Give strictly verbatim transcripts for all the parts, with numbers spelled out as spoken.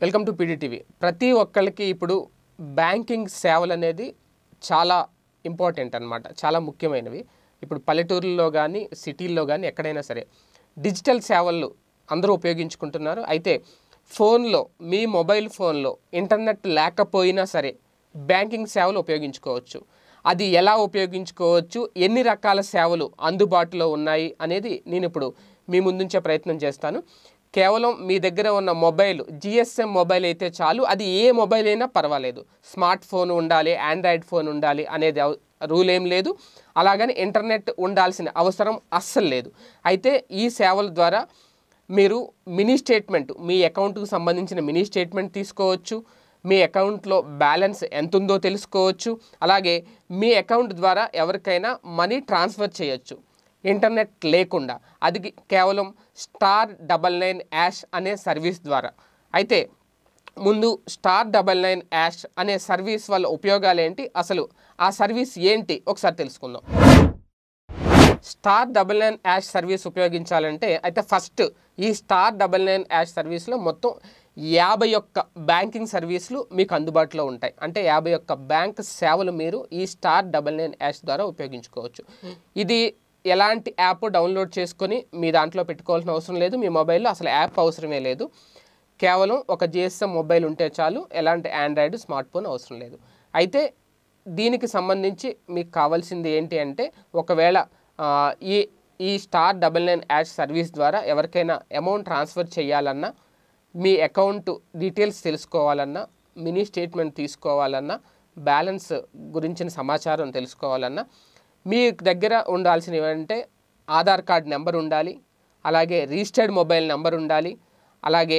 Welcome to PDTV. ప్రతి ఒక్కరికి ఇప్పుడు బ్యాంకింగ్ సేవలు అనేది చాలా ఇంపార్టెంట్ అన్నమాట, చాలా ముఖ్యమైనవి. ఇప్పుడు పల్లెటూరుల్లో కానీ సిటీల్లో కానీ ఎక్కడైనా సరే డిజిటల్ సేవలు అందరూ ఉపయోగించుకుంటున్నారు. అయితే ఫోన్లో, మీ మొబైల్ ఫోన్లో ఇంటర్నెట్ లేకపోయినా సరే బ్యాంకింగ్ సేవలు ఉపయోగించుకోవచ్చు. అది ఎలా ఉపయోగించుకోవచ్చు, ఎన్ని రకాల సేవలు అందుబాటులో ఉన్నాయి అనేది నేను ఇప్పుడు మీ ముందుంచే ప్రయత్నం చేస్తాను. కేవలం మీ దగ్గర ఉన్న మొబైల్ జిఎస్ఎం మొబైల్ అయితే చాలు, అది ఏ మొబైల్ అయినా పర్వాలేదు. స్మార్ట్ ఫోన్ ఉండాలి, ఆండ్రాయిడ్ ఫోన్ ఉండాలి అనేది రూల్ ఏం లేదు. అలాగని ఇంటర్నెట్ ఉండాల్సిన అవసరం అస్సలు లేదు. అయితే ఈ సేవల ద్వారా మీరు మినీ స్టేట్మెంట్, మీ అకౌంట్కు సంబంధించిన మినీ స్టేట్మెంట్ తీసుకోవచ్చు. మీ అకౌంట్లో బ్యాలెన్స్ ఎంత ఉందో తెలుసుకోవచ్చు. అలాగే మీ అకౌంట్ ద్వారా ఎవరికైనా మనీ ట్రాన్స్ఫర్ చేయొచ్చు ఇంటర్నెట్ లేకుండా. అది కేవలం స్టార్ డబల్ నైన్ యాష్ అనే సర్వీస్ ద్వారా. అయితే ముందు స్టార్ డబల్ నైన్ యాష్ అనే సర్వీస్ వల్ల ఉపయోగాలు ఏంటి, అసలు ఆ సర్వీస్ ఏంటి ఒకసారి తెలుసుకుందాం. Star double nine hash service ఉపయోగించాలంటే అయితే ఫస్ట్ ఈ స్టార్ డబల్ నైన్ యాష్ సర్వీస్లో మొత్తం యాభై ఒక్క బ్యాంకింగ్ సర్వీసులు మీకు అందుబాటులో ఉంటాయి. అంటే యాభై ఒక్క బ్యాంక్ సేవలు మీరు ఈ స్టార్ డబల్ నైన్ యాష్ ద్వారా ఉపయోగించుకోవచ్చు. ఇది ఎలాంటి యాప్ డౌన్లోడ్ చేసుకొని మీ దాంట్లో పెట్టుకోవాల్సిన అవసరం లేదు. మీ మొబైల్లో అసలు యాప్ అవసరమే లేదు. కేవలం ఒక జిఎస్ఎం మొబైల్ ఉంటే చాలు, ఎలాంటి ఆండ్రాయిడ్ స్మార్ట్ ఫోన్ అవసరం లేదు. అయితే దీనికి సంబంధించి మీకు కావాల్సింది ఏంటి అంటే, ఒకవేళ ఈ ఈ star double nine hash service ద్వారా ఎవరికైనా అమౌంట్ ట్రాన్స్ఫర్ చేయాలన్నా, మీ అకౌంట్ డీటెయిల్స్ తెలుసుకోవాలన్నా, మినీ స్టేట్మెంట్ తీసుకోవాలన్నా, బ్యాలెన్స్ గురించిన సమాచారం తెలుసుకోవాలన్నా, మీ దగ్గర ఉండాల్సినవి అంటే ఆధార్ కార్డ్ నెంబర్ ఉండాలి, అలాగే రిజిస్టర్డ్ మొబైల్ నెంబర్ ఉండాలి, అలాగే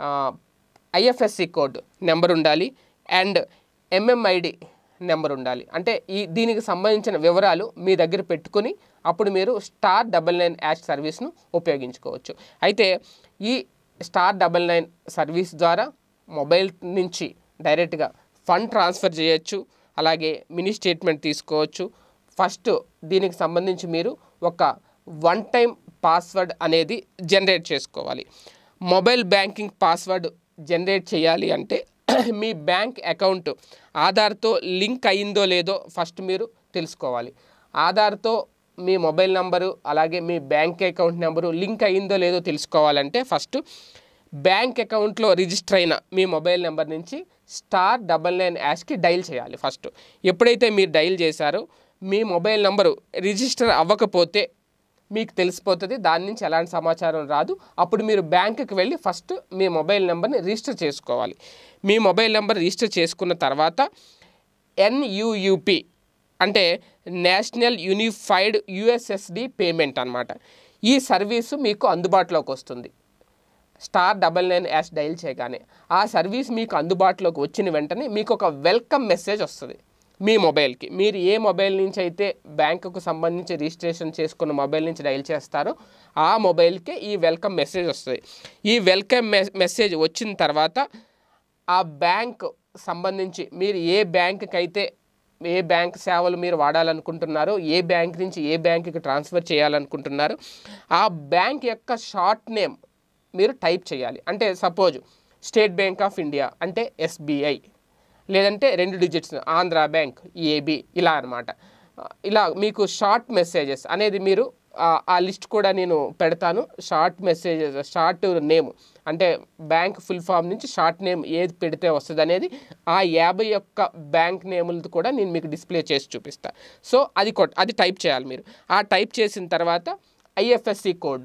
ఐఎఫ్ఎస్సి కోడ్ నెంబర్ ఉండాలి, అండ్ ఎంఎంఐడి నెంబర్ ఉండాలి. అంటే ఈ దీనికి సంబంధించిన వివరాలు మీ దగ్గర పెట్టుకొని అప్పుడు మీరు స్టార్ డబల్ నైన్ యాష్ సర్వీస్ను ఉపయోగించుకోవచ్చు. అయితే ఈ స్టార్ డబల్ నైన్ సర్వీస్ ద్వారా మొబైల్ నుంచి డైరెక్ట్గా ఫండ్ ట్రాన్స్ఫర్ చేయొచ్చు, అలాగే మినీ స్టేట్మెంట్ తీసుకోవచ్చు. ఫస్ట్ దీనికి సంబంధించి మీరు ఒక వన్ టైం పాస్వర్డ్ అనేది జనరేట్ చేసుకోవాలి. మొబైల్ బ్యాంకింగ్ పాస్వర్డ్ జనరేట్ చేయాలి అంటే మీ బ్యాంక్ అకౌంట్ ఆధార్తో లింక్ అయిందో లేదో ఫస్ట్ మీరు తెలుసుకోవాలి. ఆధార్తో మీ మొబైల్ నెంబరు అలాగే మీ బ్యాంక్ అకౌంట్ నెంబరు లింక్ అయిందో లేదో తెలుసుకోవాలంటే ఫస్ట్ బ్యాంక్ అకౌంట్లో రిజిస్టర్ అయిన మీ మొబైల్ నెంబర్ నుంచి స్టార్ డబల్ నైన్ యాష్కి డైల్ చేయాలి. ఫస్ట్ ఎప్పుడైతే మీరు డైల్ చేశారో మీ మొబైల్ నెంబరు రిజిస్టర్ అవ్వకపోతే మీకు తెలిసిపోతుంది, దాని నుంచి ఎలాంటి సమాచారం రాదు. అప్పుడు మీరు బ్యాంకుకి వెళ్ళి ఫస్ట్ మీ మొబైల్ నెంబర్ని రిజిస్టర్ చేసుకోవాలి. మీ మొబైల్ నెంబర్ రిజిస్టర్ చేసుకున్న తర్వాత ఎన్యూయూపీ అంటే నేషనల్ యూనిఫైడ్ యూఎస్ఎస్డి పేమెంట్ అన్నమాట, ఈ సర్వీసు మీకు అందుబాటులోకి వస్తుంది. Star double nine hash dial చేయగానే ఆ సర్వీస్ మీకు అందుబాటులోకి వచ్చిన వెంటనే మీకు ఒక వెల్కమ్ మెసేజ్ వస్తుంది మీ మొబైల్కి. మీరు ఏ మొబైల్ నుంచి అయితే బ్యాంకుకు సంబంధించి రిజిస్ట్రేషన్ చేసుకున్న మొబైల్ నుంచి డైల్ చేస్తారో ఆ మొబైల్కే ఈ వెల్కమ్ మెసేజ్ వస్తుంది. ఈ వెల్కమ్ మెసేజ్ వచ్చిన తర్వాత ఆ బ్యాంక్ సంబంధించి మీరు ఏ బ్యాంకుకి అయితే ఏ బ్యాంక్ సేవలు మీరు వాడాలనుకుంటున్నారో, ఏ బ్యాంక్ నుంచి ఏ బ్యాంకుకి ట్రాన్స్ఫర్ చేయాలనుకుంటున్నారో ఆ బ్యాంక్ యొక్క షార్ట్ నేమ్ మీరు టైప్ చేయాలి. అంటే suppose State Bank of India అంటే ఎస్బీఐ, లేదంటే రెండు డిజిట్స్ ఆంధ్ర బ్యాంక్ ఏబి, ఇలా అనమాట. ఇలా మీకు షార్ట్ మెసేజెస్ అనేది మీరు ఆ లిస్ట్ కూడా నేను పెడతాను. షార్ట్ మెసేజెస్, షార్ట్ నేమ్ అంటే బ్యాంక్ ఫుల్ ఫామ్ నుంచి షార్ట్ నేమ్ ఏది పెడితే వస్తుంది అనేది ఆ యాభై ఒక్క బ్యాంక్ నేములతో కూడా నేను మీకు డిస్ప్లే చేసి చూపిస్తాను. సో అది కొట్ అది టైప్ చేయాలి మీరు. ఆ టైప్ చేసిన తర్వాత ఐఎఫ్ఎస్సి కోడ్,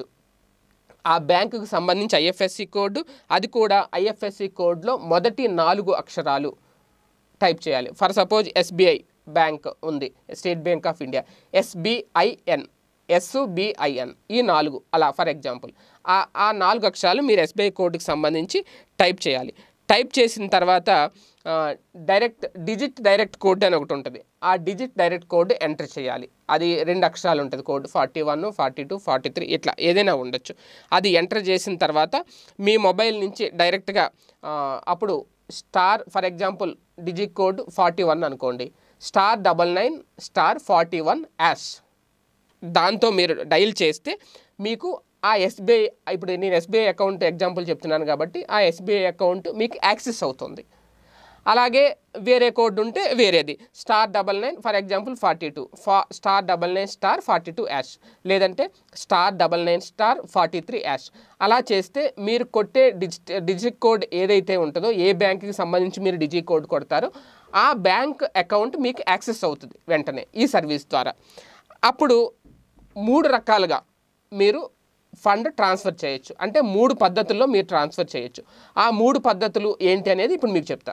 ఆ బ్యాంకుకు సంబంధించి ఐఎఫ్ఎస్సి కోడ్, అది కూడా ఐఎఫ్ఎస్సి కోడ్లో మొదటి నాలుగు అక్షరాలు టైప్ చేయాలి. ఫర్ సపోజ్ ఎస్బీఐ బ్యాంక్ ఉంది, State Bank of India, SBIN, SBIN, ఈ నాలుగు అలా ఫర్ ఎగ్జాంపుల్ ఆ ఆ నాలుగు అక్షరాలు మీరు ఎస్బీఐ కోడ్కి సంబంధించి టైప్ చేయాలి. టైప్ చేసిన తర్వాత డైరెక్ట్ డిజిట్ డైరెక్ట్ కోడ్ అని ఒకటి ఉంటుంది, ఆ డిజిట్ డైరెక్ట్ కోడ్ ఎంటర్ చేయాలి. అది రెండు అక్షరాలు ఉంటుంది code, forty one forty two forty three ఇట్లా ఏదైనా ఉండొచ్చు. అది ఎంటర్ చేసిన తర్వాత మీ మొబైల్ నుంచి డైరెక్ట్గా అప్పుడు star for example digit code forty one అనుకోండి, star double nine star forty one hash దాంతో మీరు డైల్ చేస్తే మీకు ఆ ఎస్బీఐ ఇప్పుడు నేను ఎస్బీఐ అకౌంట్ ఎగ్జాంపుల్ చెప్తున్నాను కాబట్టి ఆ ఎస్బీఐ అకౌంట్ మీకు యాక్సెస్ అవుతుంది. అలాగే వేరే కోడ్ ఉంటే వేరేది star double nine for example forty two ఫా star double nine star forty two hash లేదంటే star double nine star forty three hash. అలా చేస్తే మీరు కొట్టే డిజిట్ డిజిట్ కోడ్ ఏదైతే ఉంటుందో, ఏ బ్యాంకుకి సంబంధించి మీరు డిజి కోడ్ కొడతారో ఆ బ్యాంక్ అకౌంట్ మీకు యాక్సెస్ అవుతుంది వెంటనే ఈ సర్వీస్ ద్వారా. అప్పుడు మూడు రకాలుగా మీరు ఫండ్ ట్రాన్స్ఫర్ చేయొచ్చు. అంటే మూడు పద్ధతుల్లో మీరు ట్రాన్స్ఫర్ చేయొచ్చు. ఆ మూడు పద్ధతులు ఏంటి అనేది ఇప్పుడు మీకు చెప్తా.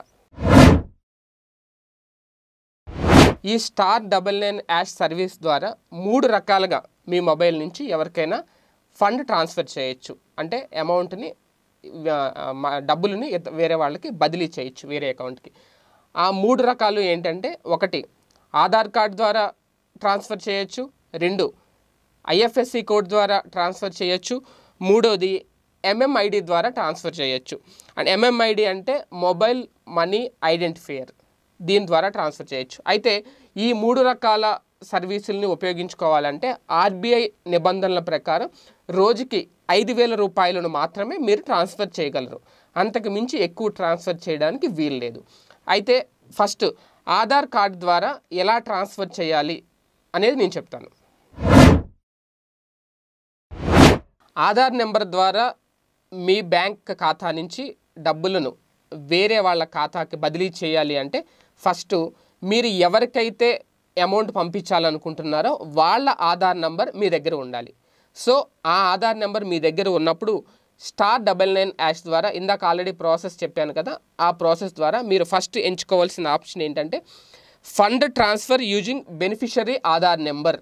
ఈ star double nine hash service ద్వారా మూడు రకాలుగా మీ మొబైల్ నుంచి ఎవరికైనా ఫండ్ ట్రాన్స్ఫర్ చేయొచ్చు. అంటే అమౌంట్ని డబ్బులని వేరే వాళ్ళకి బదిలీ చేయొచ్చు వేరే అకౌంట్కి. ఆ మూడు రకాలు ఏంటంటే, ఒకటి ఆధార్ కార్డ్ ద్వారా ట్రాన్స్ఫర్ చేయొచ్చు, రెండు ఐఎఫ్ఎస్సి కోడ్ ద్వారా ట్రాన్స్ఫర్ చేయొచ్చు, మూడోది ఎంఎంఐడి ద్వారా ట్రాన్స్ఫర్ చేయొచ్చు. అండ్ ఎంఎంఐడి అంటే మొబైల్ మనీ ఐడెంటిఫైయర్, దీని ద్వారా ట్రాన్స్ఫర్ చేయొచ్చు. అయితే ఈ మూడు రకాల సర్వీసుల్ని ఉపయోగించుకోవాలంటే ఆర్బీఐ నిబంధనల ప్రకారం రోజుకి ఐదు వేల రూపాయలను మాత్రమే మీరు ట్రాన్స్ఫర్ చేయగలరు. అంతకు మించి ఎక్కువ ట్రాన్స్ఫర్ చేయడానికి వీలు లేదు. అయితే ఫస్ట్ ఆధార్ కార్డ్ ద్వారా ఎలా ట్రాన్స్ఫర్ చేయాలి అనేది నేను చెప్తాను. ఆధార్ నెంబర్ ద్వారా మీ బ్యాంక్ ఖాతా నుంచి డబ్బులను వేరే వాళ్ళ ఖాతాకి బదిలీ చేయాలి అంటే ఫస్ట్ మీరు ఎవరికైతే అమౌంట్ పంపించాలనుకుంటున్నారో వాళ్ళ ఆధార్ నెంబర్ మీ దగ్గర ఉండాలి. సో ఆ ఆధార్ నెంబర్ మీ దగ్గర ఉన్నప్పుడు స్టార్ డబల్ నైన్ యాష్ ద్వారా, ఇందాక ఆల్రెడీ ప్రాసెస్ చెప్పాను కదా, ఆ ప్రాసెస్ ద్వారా మీరు ఫస్ట్ ఎంచుకోవాల్సిన ఆప్షన్ ఏంటంటే fund transfer using beneficiary Aadhaar number.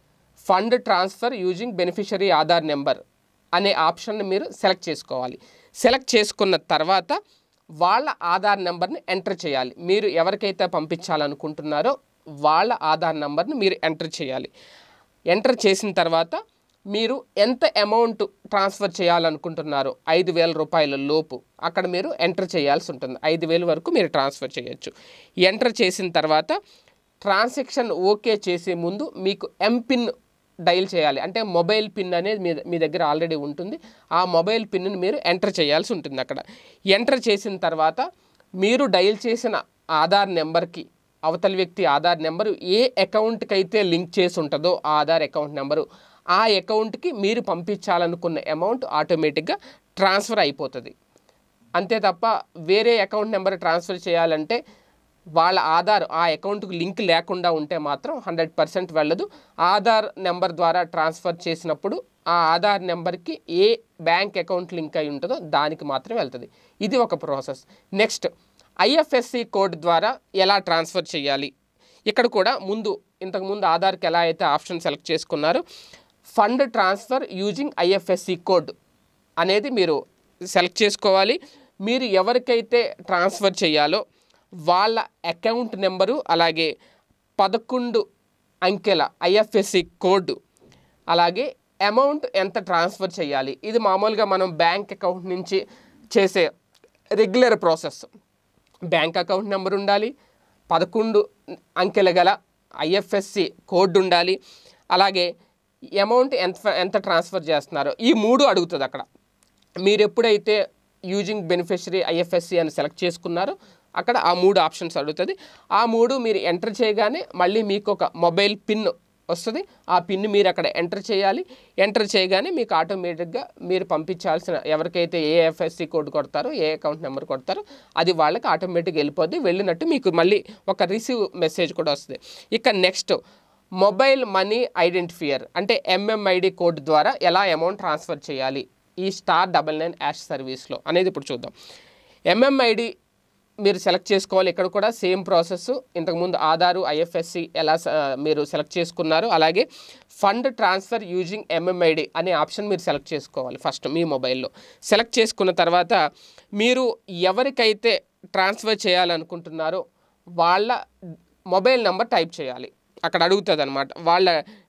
Fund transfer using beneficiary Aadhaar number అనే ఆప్షన్ని మీరు సెలెక్ట్ చేసుకోవాలి. సెలెక్ట్ చేసుకున్న తర్వాత వాళ్ళ ఆధార్ నెంబర్ని ఎంటర్ చేయాలి. మీరు ఎవరికైతే పంపించాలనుకుంటున్నారో వాళ్ళ ఆధార్ నెంబర్ని మీరు ఎంటర్ చేయాలి. ఎంటర్ చేసిన తర్వాత మీరు ఎంత అమౌంట్ ట్రాన్స్ఫర్ చేయాలనుకుంటున్నారో ఐదు వేల రూపాయల లోపు అక్కడ మీరు ఎంటర్ చేయాల్సి ఉంటుంది. ఐదు వేల వరకు మీరు ట్రాన్స్ఫర్ చేయొచ్చు. ఎంటర్ చేసిన తర్వాత ట్రాన్సాక్షన్ ఓకే చేసే ముందు మీకు ఎంపిన్ డైల్ చేయాలి. అంటే మొబైల్ పిన్ అనేది మీ మీ దగ్గర ఆల్రెడీ ఉంటుంది. ఆ మొబైల్ పిన్ని మీరు ఎంటర్ చేయాల్సి ఉంటుంది. అక్కడ ఎంటర్ చేసిన తర్వాత మీరు డైల్ చేసిన ఆధార్ నెంబర్కి అవతల వ్యక్తి ఆధార్ నెంబరు ఏ అకౌంట్కి అయితే లింక్ చేసి ఉంటుందో ఆ ఆధార్ అకౌంట్ నెంబరు ఆ అకౌంట్కి మీరు పంపించాలనుకున్న అమౌంట్ ఆటోమేటిక్గా ట్రాన్స్ఫర్ అయిపోతుంది. అంతే తప్ప వేరే అకౌంట్ నెంబర్ ట్రాన్స్ఫర్ చేయాలంటే వాళ్ళ ఆధార్ ఆ అకౌంట్కి లింక్ లేకుండా ఉంటే మాత్రం హండ్రెడ్ పర్సెంట్ వెళ్ళదు. ఆధార్ నెంబర్ ద్వారా ట్రాన్స్ఫర్ చేసినప్పుడు ఆ ఆధార్ నెంబర్కి ఏ బ్యాంక్ అకౌంట్ లింక్ అయి ఉంటుందో దానికి మాత్రం వెళ్తుంది. ఇది ఒక ప్రాసెస్. నెక్స్ట్ ఐఎఫ్ఎస్సి కోడ్ ద్వారా ఎలా ట్రాన్స్ఫర్ చేయాలి. ఇక్కడ కూడా ముందు ఇంతకుముందు ఆధార్కి ఎలా అయితే ఆప్షన్ సెలెక్ట్ చేసుకున్నారో fund transfer using IFSC code అనేది మీరు సెలెక్ట్ చేసుకోవాలి. మీరు ఎవరికైతే ట్రాన్స్ఫర్ చేయాలో వాళ్ళ అకౌంట్ నెంబరు అలాగే పదకొండు అంకెల ఐఎఫ్ఎస్సి కోడ్ అలాగే అమౌంట్ ఎంత ట్రాన్స్ఫర్ చేయాలి. ఇది మామూలుగా మనం బ్యాంక్ అకౌంట్ నుంచి చేసే regular process. Bank account number ఉండాలి, పదకొండు అంకెల గల ఐఎఫ్ఎస్సి కోడ్ ఉండాలి, అలాగే అమౌంట్ ఎంత ఎంత ట్రాన్స్ఫర్ చేస్తున్నారో ఈ మూడు అడుగుతుంది. అక్కడ మీరు ఎప్పుడైతే యూజింగ్ బెనిఫిషరీ ఐఎఫ్ఎస్సి అని సెలెక్ట్ చేసుకున్నారో అక్కడ ఆ మూడు ఆప్షన్స్ అడుగుతుంది. ఆ మూడు మీరు ఎంటర్ చేయగానే మళ్ళీ మీకు ఒక మొబైల్ పిన్ వస్తుంది. ఆ పిన్ మీరు అక్కడ ఎంటర్ చేయాలి. ఎంటర్ చేయగానే మీకు ఆటోమేటిక్గా మీరు పంపించాల్సిన ఎవరికైతే ఏ ఎఫ్ఎస్సి కోడ్ కొడతారో ఏ అకౌంట్ నెంబర్ కొడతారో అది వాళ్ళకి ఆటోమేటిక్గా వెళ్ళిపోద్ది. వెళ్ళినట్టు మీకు మళ్ళీ ఒక రిసీవ్ మెసేజ్ కూడా వస్తుంది. ఇక నెక్స్ట్ మొబైల్ మనీ ఐడెంటిఫైయర్ అంటే ఎంఎంఐడి కోడ్ ద్వారా ఎలా అమౌంట్ ట్రాన్స్ఫర్ చేయాలి ఈ స్టార్ డబల్ నైన్ యాష్ సర్వీస్లో అనేది ఇప్పుడు చూద్దాం. ఎంఎంఐడి మీరు సెలెక్ట్ చేసుకోవాలి. ఇక్కడ కూడా సేమ్ ప్రాసెస్. ఇంతకుముందు ఆధారు ఐఎఫ్ఎస్సి ఎలా మీరు సెలెక్ట్ చేసుకున్నారు అలాగే ఫండ్ ట్రాన్స్ఫర్ యూజింగ్ ఎంఎంఐడి అనే ఆప్షన్ మీరు సెలెక్ట్ చేసుకోవాలి ఫస్ట్ మీ మొబైల్లో. సెలెక్ట్ చేసుకున్న తర్వాత మీరు ఎవరికైతే ట్రాన్స్ఫర్ చేయాలనుకుంటున్నారో వాళ్ళ మొబైల్ నెంబర్ టైప్ చేయాలి. అక్కడ అడుగుతుంది అనమాట వాళ్ళ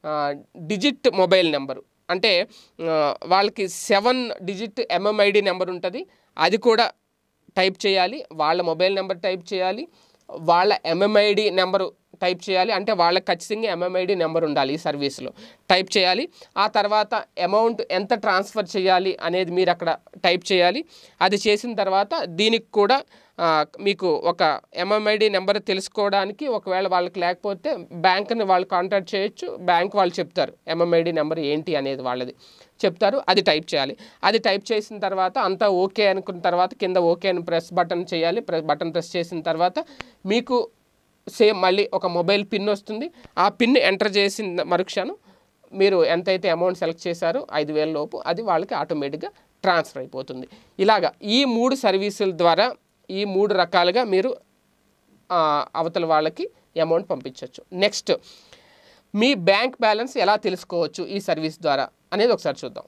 డిజిట్ మొబైల్ నెంబరు. అంటే వాళ్ళకి సెవెన్ డిజిట్ ఎంఎంఐడి నెంబర్ ఉంటుంది, అది కూడా టైప్ చేయాలి. వాళ్ళ మొబైల్ నెంబర్ టైప్ చేయాలి, వాళ్ళ ఎంఎంఐడి నెంబరు టైప్ చేయాలి, అంటే వాళ్ళకి ఖచ్చితంగా ఎంఎంఐడి నెంబర్ ఉండాలి ఈ సర్వీస్లో, టైప్ చేయాలి. ఆ తర్వాత అమౌంట్ ఎంత ట్రాన్స్ఫర్ చేయాలి అనేది మీరు అక్కడ టైప్ చేయాలి. అది చేసిన తర్వాత దీనికి కూడా మీకు ఒక ఎంఎంఐడి నెంబర్ తెలుసుకోవడానికి ఒకవేళ వాళ్ళకి లేకపోతే బ్యాంక్ని వాళ్ళు కాంటాక్ట్ చేయొచ్చు. బ్యాంక్ వాళ్ళు చెప్తారు ఎంఎంఐడి నెంబర్ ఏంటి అనేది వాళ్ళది చెప్తారు, అది టైప్ చేయాలి. అది టైప్ చేసిన తర్వాత అంతా ఓకే అనుకున్న తర్వాత కింద ఓకే అని ప్రెస్ బటన్ చేయాలి. ప్రెస్ బటన్ ప్రెస్ చేసిన తర్వాత మీకు సేమ్ మళ్ళీ ఒక మొబైల్ పిన్ వస్తుంది. ఆ పిన్ ఎంటర్ చేసిన మరుక్షణం మీరు ఎంతైతే అమౌంట్ సెలెక్ట్ చేశారో ఐదు వేల లోపు అది వాళ్ళకి ఆటోమేటిక్గా ట్రాన్స్ఫర్ అయిపోతుంది. ఇలాగా ఈ మూడు సర్వీసుల ద్వారా ఈ మూడు రకాలుగా మీరు అవతల వాళ్ళకి అమౌంట్ పంపించవచ్చు. నెక్స్ట్, మీ బ్యాంక్ బ్యాలెన్స్ ఎలా తెలుసుకోవచ్చు ఈ సర్వీస్ ద్వారా అనేది ఒకసారి చూద్దాం.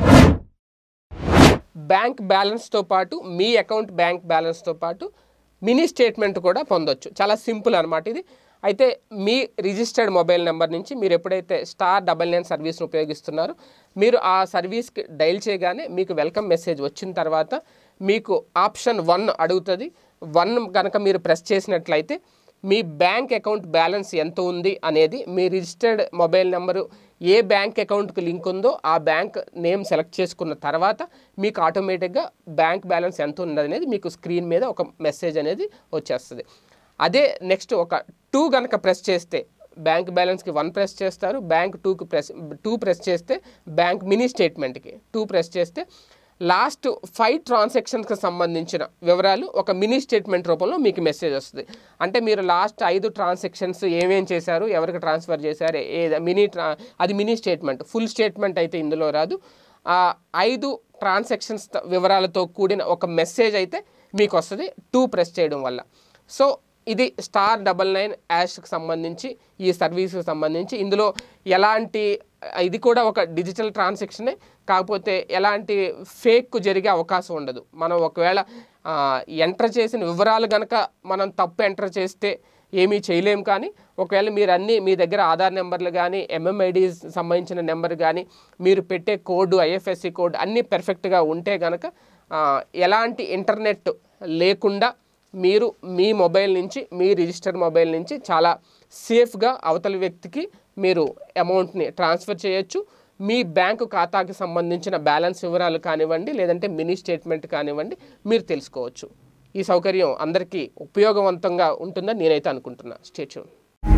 బ్యాంక్ బ్యాలెన్స్తో పాటు మీ అకౌంట్ బ్యాంక్ బ్యాలెన్స్తో పాటు మినీ స్టేట్మెంట్ కూడా పొందొచ్చు. చాలా సింపుల్ అనమాట ఇది. అయితే మీ రిజిస్టర్డ్ మొబైల్ నెంబర్ నుంచి మీరు ఎప్పుడైతే స్టార్ డబల్ నైన్ సర్వీస్ను ఉపయోగిస్తున్నారో మీరు ఆ సర్వీస్కి డైల్ చేయగానే మీకు వెల్కమ్ మెసేజ్ వచ్చిన తర్వాత మీకు ఆప్షన్ వన్ అడుగుతుంది. వన్ కనుక మీరు ప్రెస్ చేసినట్లయితే మీ బ్యాంక్ అకౌంట్ బ్యాలెన్స్ ఎంత ఉంది అనేది, మీ రిజిస్టర్డ్ మొబైల్ నెంబరు ఏ బ్యాంక్ అకౌంట్కి లింక్ ఉందో ఆ బ్యాంక్ నేమ్ సెలెక్ట్ చేసుకున్న తర్వాత మీకు ఆటోమేటిక్గా బ్యాంక్ బ్యాలెన్స్ ఎంత ఉంది అనేది మీకు స్క్రీన్ మీద ఒక మెసేజ్ అనేది వచ్చేస్తుంది. అదే నెక్స్ట్ ఒక టూ కనుక ప్రెస్ చేస్తే బ్యాంక్ బ్యాలెన్స్కి వన్ ప్రెస్ చేస్తారు, బ్యాంక్ టూకి ప్రెస్ టూ ప్రెస్ చేస్తే బ్యాంక్ మినీ స్టేట్మెంట్కి టూ ప్రెస్ చేస్తే లాస్ట్ ఫైవ్ ట్రాన్సాక్షన్స్కి సంబంధించిన వివరాలు ఒక మినీ స్టేట్మెంట్ రూపంలో మీకు మెసేజ్ వస్తుంది. అంటే మీరు లాస్ట్ ఐదు ట్రాన్సాక్షన్స్ ఏమేం చేశారు, ఎవరికి ట్రాన్స్ఫర్ చేశారు, ఏ మినీ ట్రా అది మినీ స్టేట్మెంట్. ఫుల్ స్టేట్మెంట్ అయితే ఇందులో రాదు. ఐదు ట్రాన్సాక్షన్స్ వివరాలతో కూడిన ఒక మెసేజ్ అయితే మీకు వస్తుంది టూ ప్రెస్ చేయడం వల్ల. సో ఇది స్టార్ డబల్ నైన్ యాష్కి సంబంధించి ఈ సర్వీస్కి సంబంధించి ఇందులో ఎలాంటి, ఇది కూడా ఒక డిజిటల్ ట్రాన్సాక్షనే, కాకపోతే ఎలాంటి ఫేక్ జరిగే అవకాశం ఉండదు. మనం ఒకవేళ ఎంటర్ చేసిన వివరాలు కనుక మనం తప్పు ఎంటర్ చేస్తే ఏమీ చేయలేము. కానీ ఒకవేళ మీరు అన్నీ మీ దగ్గర ఆధార్ నెంబర్లు కానీ ఎంఎంఐడి సంబంధించిన నెంబర్ కానీ మీరు పెట్టే కోడ్ ఐఎఫ్ఎస్సి కోడ్ అన్నీ పెర్ఫెక్ట్గా ఉంటే కనుక ఎలాంటి ఇంటర్నెట్ లేకుండా మీరు మీ మొబైల్ నుంచి మీ రిజిస్టర్ మొబైల్ నుంచి చాలా సేఫ్గా అవతల వ్యక్తికి మీరు అమౌంట్ని ట్రాన్స్ఫర్ చేయొచ్చు. మీ బ్యాంకు ఖాతాకి సంబంధించిన బ్యాలెన్స్ వివరాలు కానివ్వండి, లేదంటే మినీ స్టేట్మెంట్ కానివ్వండి, మీరు తెలుసుకోవచ్చు. ఈ సౌకర్యం అందరికీ ఉపయోగవంతంగా ఉంటుందని నేనైతే అనుకుంటున్నా. Stay tune.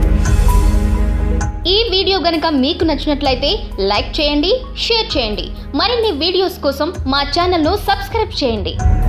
ఈ వీడియో గనుక మీకు నచ్చినట్లయితే లైక్ చేయండి, షేర్ చేయండి. మరిన్ని వీడియోస్ కోసం మా ఛానల్ను సబ్స్క్రైబ్ చేయండి.